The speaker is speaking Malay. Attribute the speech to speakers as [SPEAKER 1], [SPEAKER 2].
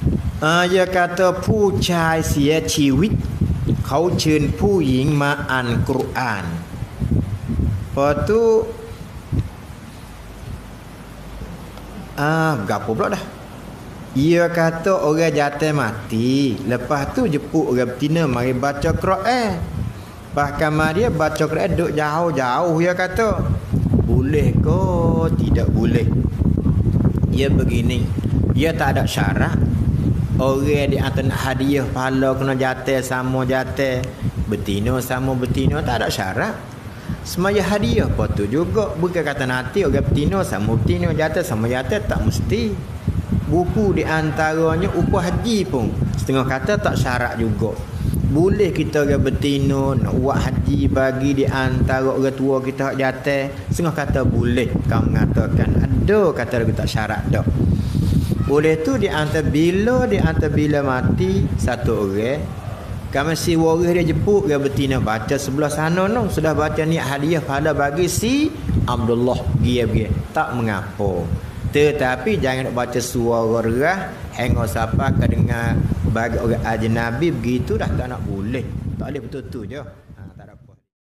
[SPEAKER 1] Dia kata ผู้ชายเสียชีวิตเขาเชิญผู้หญิงมาอ่านกุรอานพอtu berapa pula dah. Ia kata orang jantan mati, lepas tu jemput orang betina mari baca Quran. Bahkan dia baca Quran duduk jauh-jauh, dia kata boleh ke tidak boleh. Ia begini, dia tak ada syarat. Orang di atas nak hadiah pahala kena jantan sama jantan, betina sama betina, tak ada syarat. Semaya hadiah apa tu juga. Bukan kata nanti orang betina sama betina, jantan sama jantan, tak mesti. Buku di antaranya upah haji pun setengah kata tak syarat juga. Boleh kita orang betina nak buat haji bagi di antara orang tua kita jantan, setengah kata boleh. Kau mengatakan ada kata lagu tak syarat dah. Oleh tu di antara bila mati satu orang, kami si waris dia jemput dia betina baca sebelah sana nong sudah baca ni hadiah pada bagi si Abdullah dia tak mengapa. Tetapi jangan nak baca suara derah hingga siapa ke dengar bagi orang ajnabi begitu dah tak nak boleh. Tak boleh betul tu je.